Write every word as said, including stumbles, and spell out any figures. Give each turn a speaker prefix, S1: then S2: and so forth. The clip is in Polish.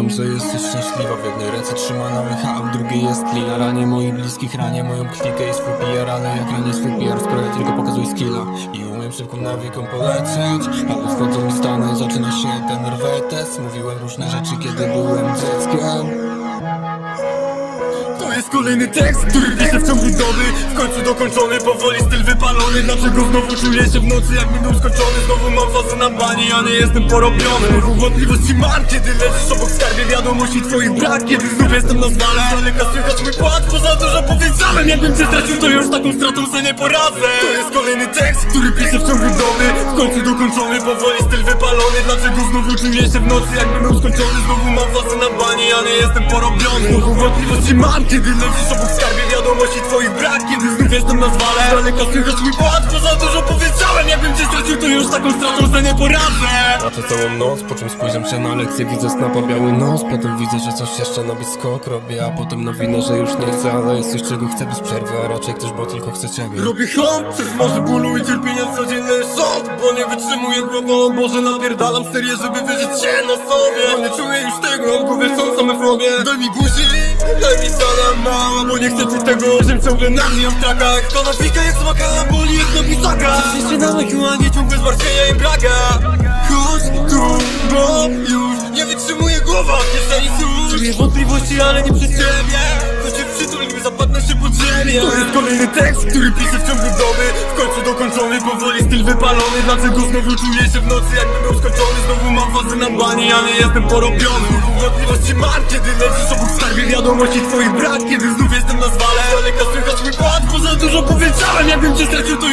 S1: Wiem, że jesteś szczęśliwa, w jednej ręce trzyma na łycha, a w drugiej jest lina. Ranie moich bliskich, ranie moją klikę i swój P R, ale jak ranie swój P R, sprawia tylko pokazuj skilla. I umiem szybką nawiką polecieć, ale wchodzą mi stany, zaczyna się ten rwetes. Mówiłem różne rzeczy, kiedy byłem dzieckiem.
S2: To jest kolejny tekst, który piszę w ciągu doby. W końcu dokończony, powoli styl wypalony. Dlaczego znowu czuję się w nocy, jakbym był skończony? Znowu mam fazę na bani, a nie jestem porobiony. Znowu wątpliwości mam, kiedy leżysz obok skarbie wiadomości twoich brak. Kiedy znów jestem na zwale, z daleka słychać mój płacz, bo za dużo powiedziałem. Jakbym cię stracił, to już taką stratą se nie poradzę. To jest kolejny tekst, który piszę w ciągu doby. W końcu dokończony, powoli styl wypalony. Dlaczego znowu czuję się w nocy, jakbym był skończony? Znowu mam fazę na bani, a nie jestem porobiony. Znowu wątpliwości mam, kiedy leżysz obok skarbie wiadomości twoich brak. Kiedy znów jestem na zwale, z daleka słychać mój płacz, bo za dużo powiedziałem. Jakbym cię stracił, to już taką stratą se nie poradzę.
S1: Patrzę całą noc, po czym spojrzę się na lekcję, widzę snapa biały nos. Potem widzę, że coś jeszcze na skok robię, a potem nowinę, że już nie chcę, ale jest coś, czego chcę bez przerwy, a raczej ktoś, bo tylko chce ciebie.
S2: Robię hop przez morze bólu i cierpienia, codzienny sąd, bo nie wytrzymuję głową. Boże, napierdalam serię, żeby wyżyć się na sobie, bo nie czuję już tego, w głowie są same fobie. Daj mi buzi, daj mi salam mała, bo nie chcę czuć tego, żem ciągle na mnie w trakach. To napika jak smaka, boli jak na pisaka. Się na marihuanie, ciągle zmartwienia i braga. Chodź tu, bo już nie wytrzymuje głowa w kieszeni słów. Czuję wątpliwości, ale nie przez ciebie. Choć się przytul, nim zapadnę się pod ziemię. To jest kolejny tekst, który piszę w ciągu doby. W końcu dokończony, powoli styl wypalony. Dlaczego znowu czuję się w nocy, jakbym był skończony? Znowu mam fazę na bani, a nie jestem porobiony. Wątpliwości mam, kiedy leżysz obok skarbie wiadomości twoich brak. Kiedy znów jestem na zwale, z daleka słychać mój płacz, bo za dużo powiedziałem. Jakbym cię stracił, to